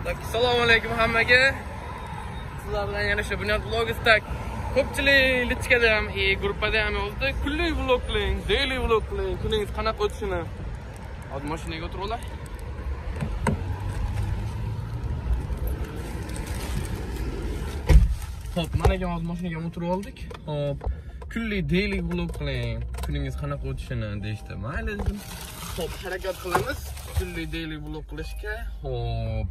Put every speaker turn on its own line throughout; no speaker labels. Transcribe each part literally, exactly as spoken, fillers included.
Assalomu alaykum hammaga. Sizlar bilan yana shu Bunyod Vlogs'da ko'pchilik lichkada ham, e gruppada ham yozdi. Kunlik vlog qiling, daily vlog qiling, kuningiz qanaqa o'tishini. Hozir mashinaga o'tiriblar. Hop, mana ham hozir mashinaga o'tirib oldik. Hop, kunlik daily vlog qiling, kuningiz qanaqa o'tishini deyishdi. Mayli dedim. Hop, harakat qilamiz. Kunlik daily vlog qilishga. Hop.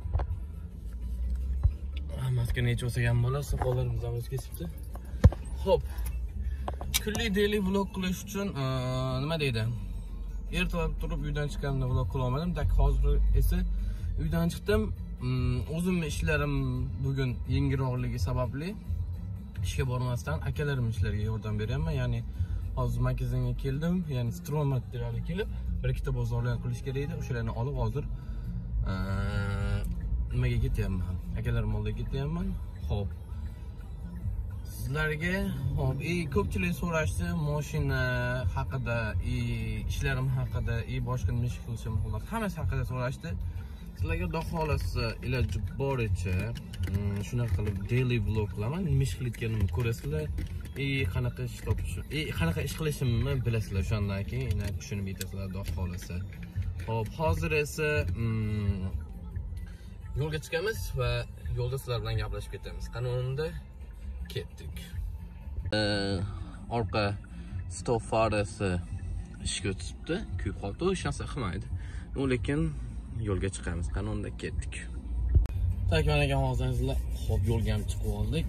Maska necha o'sagan bola, soqollarimiz ham o'z kesibdi. Hop. Kunlik daily vlog qilish uchun nima deydi? Ertalab turib uydan chiqqanimda vlog qila olmadim. Dak hozir esa uydan chiqdim. O'zimning ishlarim bugun yengilroqligi sababli ishga bormasdan akalarim ishlariga yordam beryapman. Ya'ni hozir magazinga keldim, ya'ni stron materiali kelib, bir ikkita bozorlar qilish kerak edi. O'shalarni olib hozir nimaga ketyapman? Akalarim oldiga ketyapman. Hop. Sizlarga hop, ey ko'pchilik so'rashdi mashina haqida, ey ishlarim haqida, ey boshqa nima ish qilishim, xullas hammasi haqida so'rashdi. Sizlarga xudo xolasa iloji boricha shunaqa qilib daily vlog qilaman. Nima ish qilayotganimni ko'rasizlar. Ey qanaqa ish topish, ey qanaqa ish qilishimni bilasizlar. Shundan keyin tushunib yetasizlar xudo xolasa. Hop, hozir esa yo'lga chiqamiz va yo'lda sizlar bilan gaplashib ketamiz. Qanunda ketdik. Orqa stop farasi ishga o'tibdi, kuyib qoldi, hech narsa qilmaydi. Lekin yo'lga chiqamiz. Qanunda ketdik. Takmanaga hozir sizlar hop yo'lga ham chiqib oldik.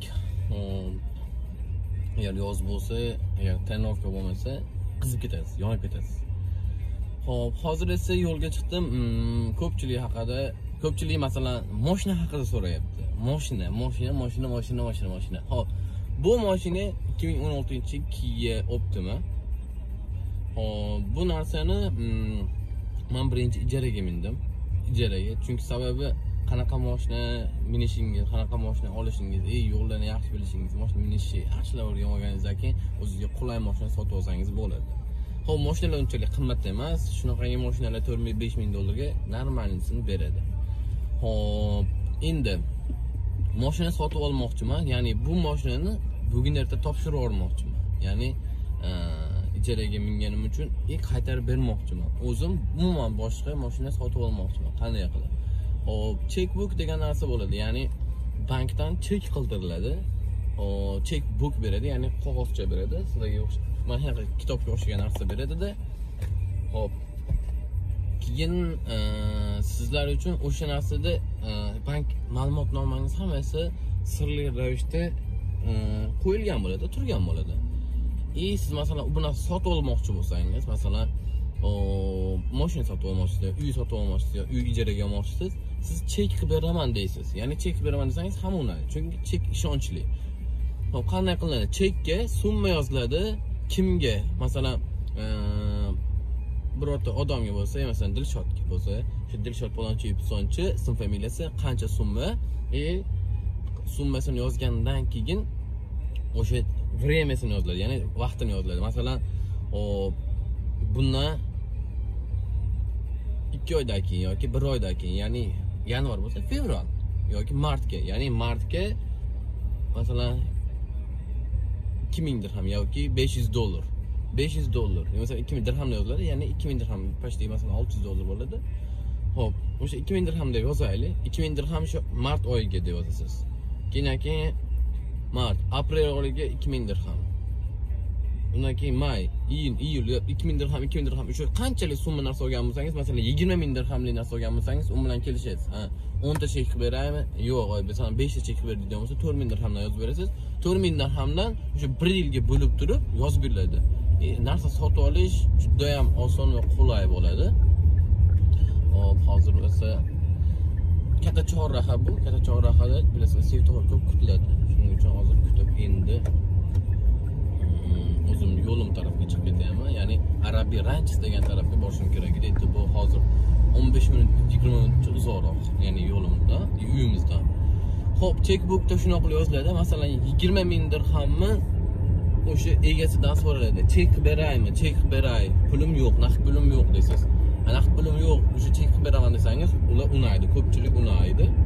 Agar yoz bo'lsa, agar tayyorgarlik bo'lmasa, qizib ketasiz, yonib ketasiz. Hop, hozir esa yo'lga chiqdim. Ko'pchilik haqida Ko'pchilik masalan mashina haqida so'rayapti. Mashina, mashina, mashina, mashina, mashina, mashina. Hop, bu mashina ikki ming o'n oltinchi Kia Optima. Hop, bu narsani men birinchi ijaraga mindim. Ijaraga, chunki sababi qanaqa mashina minishingiz, qanaqa mashina olishingiz, ey yo'llarni yaxshi bilishingiz, mashina minishi yaxshilab o'rganganingizdan keyin o'zingizga qulay mashina sotib olsangiz bo'ladi. Hop, mashinalar unchalik qimmat emas. Shunaqangi mashinalar to'rt ming besh ming dollarga normalnisini beradi. Hop, endi mashina sotib olmoqchiman. Ya'ni bu mashinani bugun erta topshirib yubormoqchiman. Ya'ni ijaraga minganim uchun e qaytarib bermoqchiman. O'zim umuman boshqa mashina sotib olmoqchiman. Qanday qilib? Hop, checkbook degan narsa bo'ladi. Ya'ni bankdan chek qildiriladi. Hop, checkbook beradi, ya'ni qog'ozcha beradi. Sizlarga mana shu kitobga o'xshagan narsa beradi-da. Hop. Keyin sizlar uchun o'sha narsada bank ma'lumotnomangiz hammasi sirli ravishda qo'yilgan bo'ladi, turgan bo'ladi. E siz masalan bu narsani sotib olmoqchi bo'lsangiz, masalan, mashina sotib olmoqchisiz, uy sotib olmoqchisiz, uy ijaraga olmoqchisiz, siz chek qilib beraman deysiz. Ya'ni chek qilib beraman desangiz ham unadi, chunki chek ishonchli. Hop, qanday qilinadi? Chekka summa yoziladi. Kimga? Masalan, birorta odamga bo'lsa, masalan, Dilshodga bo'lsa, shu Dilshod palonchi ipsonchi, ism familiyasi, qancha summa, e summasini yozgandan keyin o'sha vremyasini yoziladi, ya'ni vaqtini yoziladi. Masalan, hop, bundan ikki oydan keyin yoki bir oydan keyin, ya'ni yanvar bo'lsa, fevral yoki martga, ya'ni martga masalan ikki ming dirham yoki besh yuz dollar. besh yuz dollar. Masalan ikki ming dirham yoziladi, ya'ni ikki ming dirham pashti masalan olti yuz dollar bo'ladi. Hop, o'sha ikki ming dirham deb yozaylik. ikki ming dirham shu mart oyiga deb yozasiz. Keyin keyin mart, aprel oyiga ikki ming dirham. Undan keyin may, iyun, iyul ikki ming dirham, ikki ming dirham. Shu qanchalik summa narsa olgan bo'lsangiz, masalan yigirma ming dirhamlik narsa olgan bo'lsangiz, u bilan kelishasiz. Ha, o'n ta chek qilib beraymi? Yo'q, masalan besh ta chek qilib ber degan bo'lsa, to'rt ming dirhamdan yozib berasiz. to'rt ming dirhamdan o'sha bir yilga bo'lib turib yozib beriladi. E, narsa sotib olish juda ham oson va qulay bo'ladi. Hop, hozir esa katta chorraha bu, katta chorrahada bilasizlar, svetofor ko'p kutiladi. Shuning uchun hozir kutib endi o'zim yo'lim tarafga chiqib ketyapman. Ya'ni Arabiy Ranch degan tarafga borishim kerak edi. Bu hozir o'n besh minut, yigirma minut uzoqroq, ya'ni yo'limdan, uyimizdan. Hop, checkbookda shunaqa yoziladi. Masalan, yigirma ming dirhamni o'sha egasidan so'raladi. Chek beraymi? Chek beray. Pulim yo'q, naqd pulim yo'q deysiz. Naqd pulim yo'q, o'sha chek beraman desangiz, ular unaydi, ko'pchilik unaydi.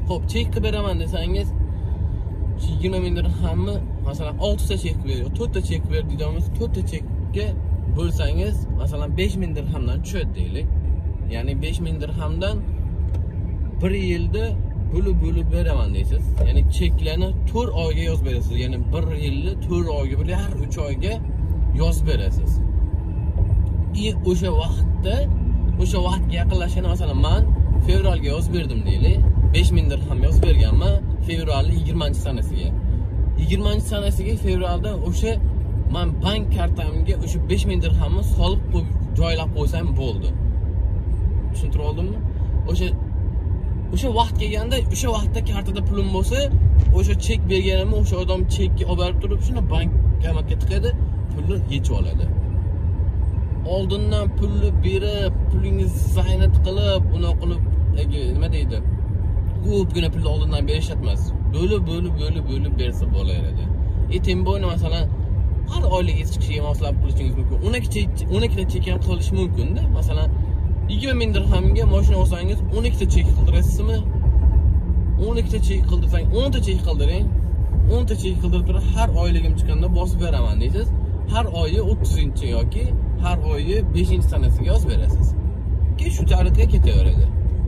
Xo'p, chek qilib beraman desangiz, yigirma ming dirhamni masalan olti ta chek qilib ber, to'rt ta chek ber deymiz. to'rt ta chekka bo'lsangiz, masalan besh ming dirhamdan tushadi deylik. Ya'ni besh ming dirhamdan bir yilda bo'lib bo'lib beraman deysiz. Ya'ni cheklarni to'rt oyga yozib berasiz. Ya'ni bir yilni to'rt oyga, bir har uch oyga yozib berasiz. И o'sha vaqtda, o'sha vaqtga yaqinlashganda masalan men fevralga yozib berdim deylik. besh ming dirham yozib berganman fevralning yigirmanchi sanasiga. yigirmanchi sanasiga fevralda o'sha men bank kartamga o'sha besh ming dirhamni solib qo'yib joylab qo'ysam bo'ldi. Tushuntirib oldimmi? O'sha o'sha vaqt kelganda, o'sha vaqtda kartada pulim bo'lsa, o'sha chek berganimni o'sha odam chekka olib borib turib, shuni bank kamatga tiqadi, pulni yechib oladi. Oldindan pulni berib, pulingizni zaynat qilib, uni qilib, nima deydi? Ko'pgina pulni oldindan berishmas. Bo'lib, bo'lib, bo'lib, bo'lib bersa bo'laveradi. E temboyni masalan har oylik chiqishiga moslab qilishingiz mumkin. o'n ikki o'n ikki ta chek ham qilish mumkin-da. Masalan yigirma ming dirhamga mashina olsangiz o'n ikki ta chek qildirasizmi? o'n ikki ta chek qildirsang, o'n ta chek qildiring. o'n ta chek qildirib turib har oyligim chiqqanda bosib beraman deysiz. Har oyi o'ttizinchi yoki har oyi beshinchi sanasiga yozib berasiz. Ki shu tariqa ketaveradi.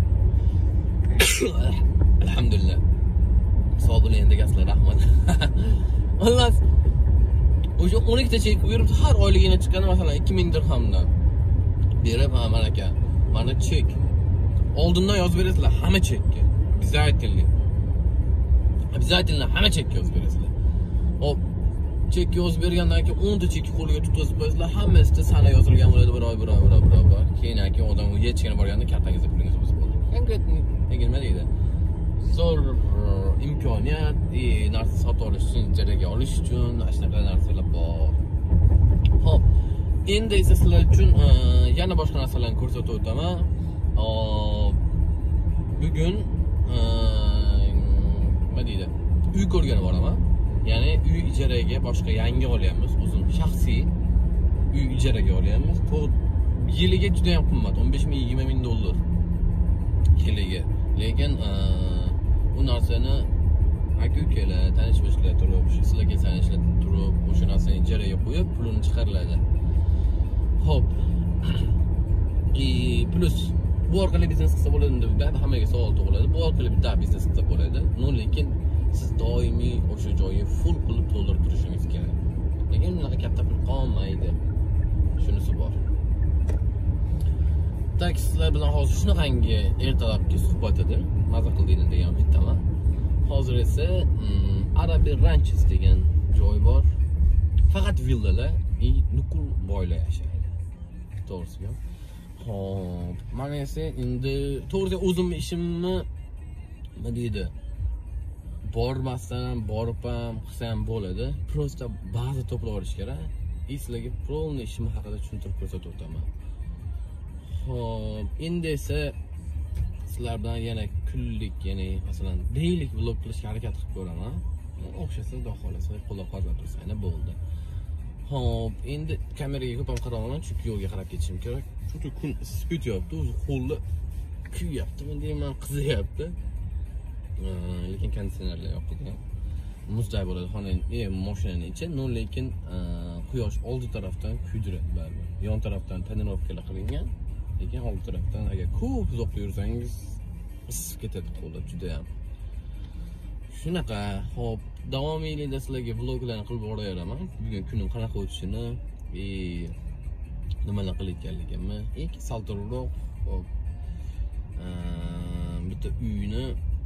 Alhamdulillah. Sog' bo'ling endi gaslar, rahmat. Xullas, o'sha o'n ikki ta chek berib har oyligini chiqqanda masalan ikki ming dirhamdan berib, ha mana aka, mana chek. Oldindan yozib berasizlar hamma chekka. Обязательно. Обязательно hamma chekka yozib berasizlar. Hop, chek yozib bergandan keyin o'n ta chekni qo'liga tutqazib qo'yasizlar, hammasida sana yozilgan bo'ladi, bir oy, bir oy, bir oy, bir oy. Keyin keyin odam yechgani borganda kartangizda pulingiz bo'lsa bo'ladi. Konkretni nima deydi? Zo'r imkoniyat, e narsa sotib olish uchun, ijaraga olish uchun mana shunaqa narsalar bor. Hop, endi esa sizlar uchun yana boshqa narsalarni ko'rsatib o'taman. Bugun nima deydi? Uy ko'rgani boraman. Ya'ni uy ijaraga boshqa yangi olyapmiz. O'zim shaxsiy uy ijaraga olyapmiz. Yiliga juda ham qimmat, o'n besh ming yigirma ming dollar yiliga. Lekin bu narsani aka-ukalar, tanish-bilishlar turib, shu sizlarga tanishlar turib, o'sha narsani ijaraga qo'yib, pulini chiqariladi. Xo'p. E plus bu orqali biznes qilsa bo'ladi deb hammaga savol tug'iladi. Bu orqali bitta biznes qilsa bo'ladi. No, lekin siz doimiy o'sha joyga full qilib to'ldirib turishingiz kerak. Lekin unaqa katta pul qolmaydi. Shunisi bor. Tak sizlar bilan hozir shunaqangi ertalabki suhbat edi. Maza qildingiz degan bittaman. Hozir esa Arabiy Ranches degan joy bor. Faqat villalar, nuqul boylar yashaydi. To'g'risi-ku. Xo'p, men esa endi to'g'ri o'zimning ishimni nima deydi? Bormasdan borib ham qilsa ham bo'ladi. Prosta baza to'plab olish kerak. Sizlarga polni ishim haqida tushuntirib ko'rsatib o'taman. Xo'p, endi esa sizlar bilan yana kunlik, ya'ni masalan deylik vlog qilishga harakat qilib ko'raman. O'xshasa, xudo xolasa, qo'llab-quvvatlab tursangiz bo'ldi. Hop, endi kameraga ko'p ham qaramaman, chunki yo'lga qarab ketishim kerak. Chunki kun isib ketyapti, o'zi qo'lda kuyyaptimi deyman, qiziyapti. Lekin konditsionerlar yoqdi. Muzday bo'ladi xonaning, e, mashinaning ichi, no lekin quyosh oldi tarafdan kuydiradi baribir. Yon tarafdan tonirovkalar qilingan, lekin oldi tarafdan agar ko'p uzoqda yursangiz isib ketadi qo'llar juda ham. Shunaqa, hop, davomiylikda sizlarga vloglarni qilib boraveraman. Bugun kunim qanaqa o'tishini, e nimalar qilayotganligimni, eng saltorroq, hop, bitta uyni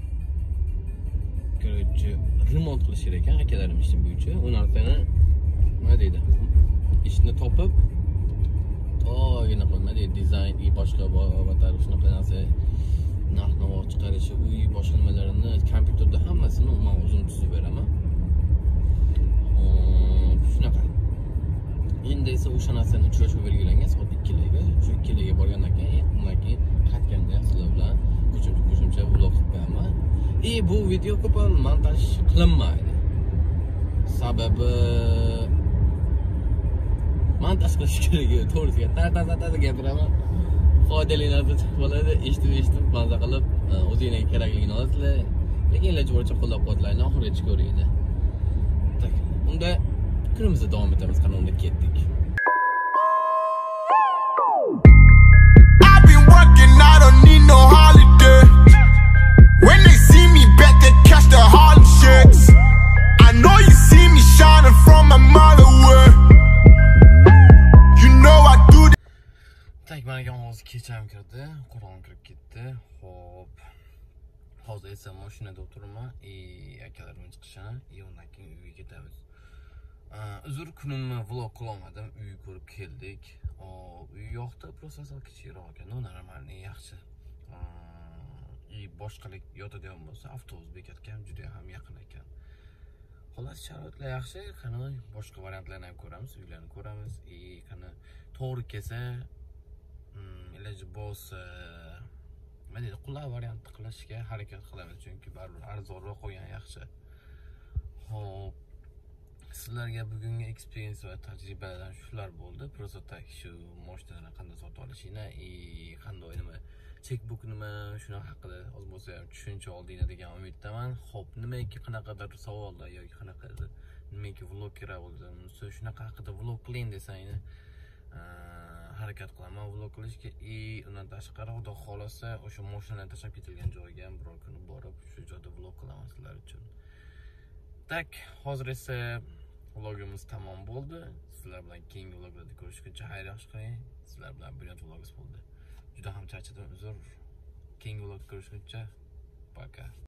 короче, remont qilish kerak ekan akalarim ishim bo'yicha. U narsani nima deydi? Ishni topib, to'g'ri nima deydi, dizayn va boshqa batar shunaqa narsa narx-navo chiqarishi, uy boshqa nimalarini kompyuterda hammasini men o'zim tuzib beraman. Shunaqa. Endi esa o'sha narsani uchrashuv belgilangan soat ikkilarga. Shu ikkilarga borgandan keyin, undan keyin qaytganda sizlar bilan qo'shimcha vlog qilib qo'yaman. E bu video ko'p ham montaj qilinmaydi. Sababi montaj qilish kerak, to'g'risiga ta-ta-ta gapiraman. Foydali narsa chiqib qoladi, eshitib-eshitib maza qilib, o'zingizga kerakligini olasizlar. Lekin iloji boricha qo'llab-quvvatlayni oxirigacha ko'ringlar. Tak, unda kunimizni davom etamiz, qani unda ketdik.
I've been working, I don't need no holiday. When they see me back, they catch the Harlem shakes. I know you see me shining from a mile away. You know I do this.
Tak, managa hozir kecham kirdi, qorong'i kirib ketdi. Xo'p. Hozir esa mashinada o'tiribman, e akalarim chiqishini, e undan keyin uyga ketamiz. Uzr, kunimni vlog qila olmadim, uyni ko'rib keldik. Uy yoqda просто sal kichikroq ekan, no normalniy yaxshi. E boshqalik yotadigan bo'lsa, avtobus bekatga ham juda ham yaqin ekan. Xolos, sharoitlar yaxshi, qani boshqa variantlarni ham ko'ramiz, uylarni ko'ramiz. E qani to'g'ri kelsa, iloji bo'lsa, nima deydi, qulay variant qilishga harakat qilamiz, chunki baribir arzonroq qo'ygan yaxshi. Xo'p, sizlarga bugungi experience va tajribalardan shular bo'ldi. Просто tak shu mashinani qanday sotib olishingni, e qanday nima, checkbook nima, shuna haqida oz bo'lsa ham tushuncha oldinglar degan umiddaman. Xo'p, nimaiki qanaqadir savollar yoki qanaqadir nimaiki vlog kerak bo'lsa, shunaqa haqida vlog qiling desangni, harakat qilaman vlog qilishga. E undan tashqari xudo xolasa o'sha mashinalar tashlab ketilgan joyga ham biror kuni borib shu joyda vlog qilaman sizlar uchun. Tak, hozir esa vlogimiz tamom bo'ldi. Sizlar bilan keyingi vloglarda ko'rishguncha xayr yaxshi qiling. Sizlar bilan brilliant vlogimiz bo'ldi. Juda ham charchadim, uzr. Keyingi vlogda ko'rishguncha, пока.